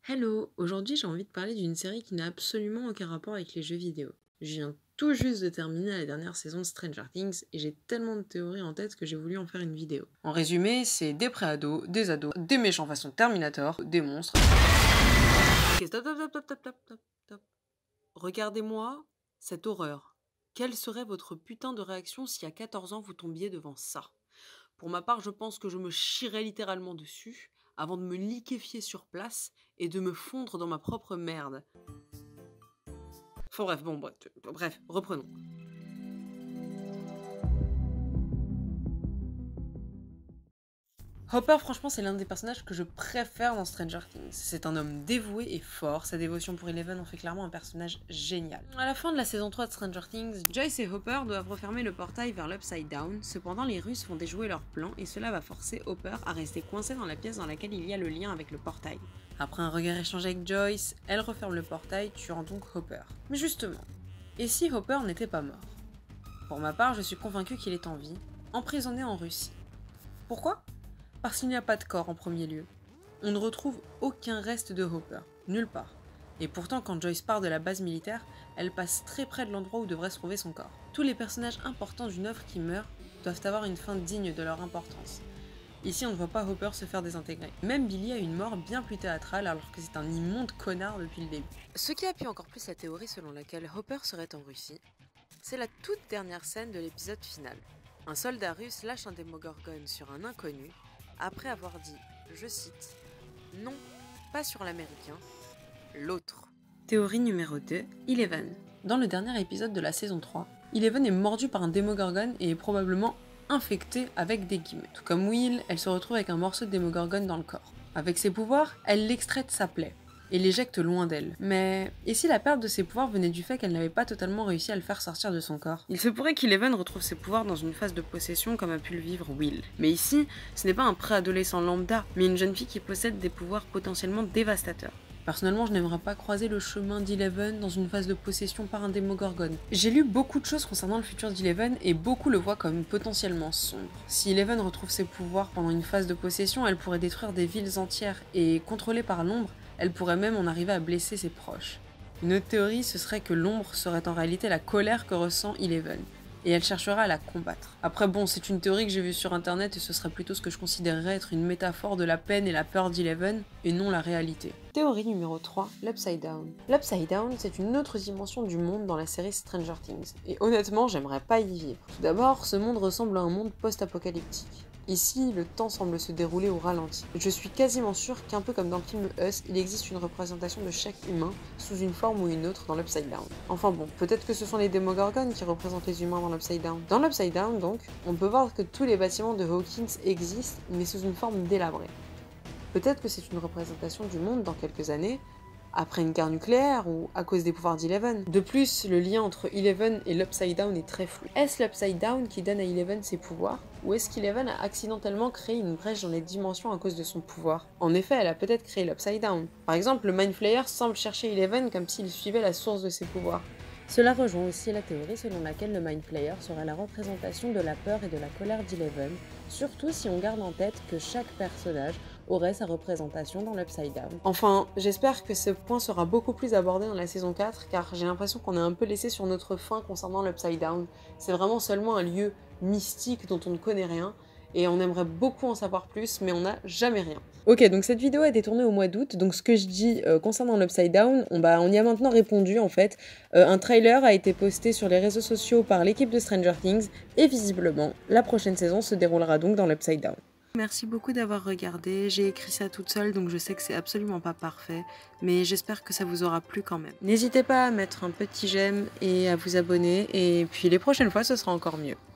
Hello, aujourd'hui j'ai envie de parler d'une série qui n'a absolument aucun rapport avec les jeux vidéo. Je viens tout juste de terminer la dernière saison de Stranger Things et j'ai tellement de théories en tête que j'ai voulu en faire une vidéo. En résumé, c'est des pré-ados, des ados, des méchants façon Terminator, des monstres. Ok, stop. Regardez-moi cette horreur. Quelle serait votre putain de réaction si à 14 ans vous tombiez devant ça? Pour ma part, je pense que je me chierais littéralement dessus avant de me liquéfier sur place et de me fondre dans ma propre merde. Enfin bref, reprenons. Hopper, franchement, c'est l'un des personnages que je préfère dans Stranger Things. C'est un homme dévoué et fort, sa dévotion pour Eleven en fait clairement un personnage génial. À la fin de la saison 3 de Stranger Things, Joyce et Hopper doivent refermer le portail vers l'Upside Down, cependant les Russes vont déjouer leur plan et cela va forcer Hopper à rester coincé dans la pièce dans laquelle il y a le lien avec le portail. Après un regard échangé avec Joyce, elle referme le portail, tuant donc Hopper. Mais justement, et si Hopper n'était pas mort? Pour ma part, je suis convaincue qu'il est en vie, emprisonné en Russie. Pourquoi? Parce qu'il n'y a pas de corps en premier lieu. On ne retrouve aucun reste de Hopper, nulle part. Et pourtant, quand Joyce part de la base militaire, elle passe très près de l'endroit où devrait se trouver son corps. Tous les personnages importants d'une œuvre qui meurent doivent avoir une fin digne de leur importance. Ici, on ne voit pas Hopper se faire désintégrer. Même Billy a une mort bien plus théâtrale alors que c'est un immonde connard depuis le début. Ce qui appuie encore plus la théorie selon laquelle Hopper serait en Russie, c'est la toute dernière scène de l'épisode final. Un soldat russe lâche un démogorgone sur un inconnu, après avoir dit, je cite, « Non, pas sur l'américain, l'autre ». Théorie numéro 2, Eleven. Dans le dernier épisode de la saison 3, Eleven est mordue par un démogorgone et est probablement infectée avec des guillemets. Tout comme Will, elle se retrouve avec un morceau de démogorgone dans le corps. Avec ses pouvoirs, elle l'extrait de sa plaie et l'éjecte loin d'elle. Mais et si la perte de ses pouvoirs venait du fait qu'elle n'avait pas totalement réussi à le faire sortir de son corps? Il se pourrait qu'Eleven retrouve ses pouvoirs dans une phase de possession comme a pu le vivre Will. Mais ici, ce n'est pas un préadolescent lambda, mais une jeune fille qui possède des pouvoirs potentiellement dévastateurs. Personnellement, je n'aimerais pas croiser le chemin d'Eleven dans une phase de possession par un démogorgone. J'ai lu beaucoup de choses concernant le futur d'Eleven et beaucoup le voient comme potentiellement sombre. Si Eleven retrouve ses pouvoirs pendant une phase de possession, elle pourrait détruire des villes entières et, contrôlée par l'ombre, elle pourrait même en arriver à blesser ses proches. Une autre théorie, ce serait que l'ombre serait en réalité la colère que ressent Eleven, et elle cherchera à la combattre. Après bon, c'est une théorie que j'ai vue sur internet et ce serait plutôt ce que je considérerais être une métaphore de la peine et la peur d'Eleven, et non la réalité. Théorie numéro 3, l'Upside Down. L'Upside Down, c'est une autre dimension du monde dans la série Stranger Things, et honnêtement, j'aimerais pas y vivre. Tout d'abord, ce monde ressemble à un monde post-apocalyptique. Ici, le temps semble se dérouler au ralenti. Je suis quasiment sûre qu'un peu comme dans le film Us, il existe une représentation de chaque humain sous une forme ou une autre dans l'Upside Down. Enfin bon, peut-être que ce sont les démogorgones qui représentent les humains dans l'Upside Down. Dans l'Upside Down, donc, on peut voir que tous les bâtiments de Hawkins existent, mais sous une forme délabrée. Peut-être que c'est une représentation du monde dans quelques années, après une guerre nucléaire ou à cause des pouvoirs d'Eleven. De plus, le lien entre Eleven et l'Upside Down est très flou. Est-ce l'Upside Down qui donne à Eleven ses pouvoirs? Ou est-ce qu'Eleven a accidentellement créé une brèche dans les dimensions à cause de son pouvoir? En effet, elle a peut-être créé l'Upside Down. Par exemple, le Mind Flayer semble chercher Eleven comme s'il suivait la source de ses pouvoirs. Cela rejoint aussi la théorie selon laquelle le Mind Flayer serait la représentation de la peur et de la colère d'Eleven, surtout si on garde en tête que chaque personnage aurait sa représentation dans l'Upside Down. Enfin, j'espère que ce point sera beaucoup plus abordé dans la saison 4, car j'ai l'impression qu'on est un peu laissé sur notre faim concernant l'Upside Down. C'est vraiment seulement un lieu mystique dont on ne connaît rien, et on aimerait beaucoup en savoir plus, mais on n'a jamais rien. Ok, donc cette vidéo a été tournée au mois d'août, donc ce que je dis concernant l'Upside Down, on y a maintenant répondu en fait. Un trailer a été posté sur les réseaux sociaux par l'équipe de Stranger Things, et visiblement, la prochaine saison se déroulera donc dans l'Upside Down. Merci beaucoup d'avoir regardé, j'ai écrit ça toute seule donc je sais que c'est absolument pas parfait, mais j'espère que ça vous aura plu quand même. N'hésitez pas à mettre un petit j'aime et à vous abonner, et puis les prochaines fois ce sera encore mieux.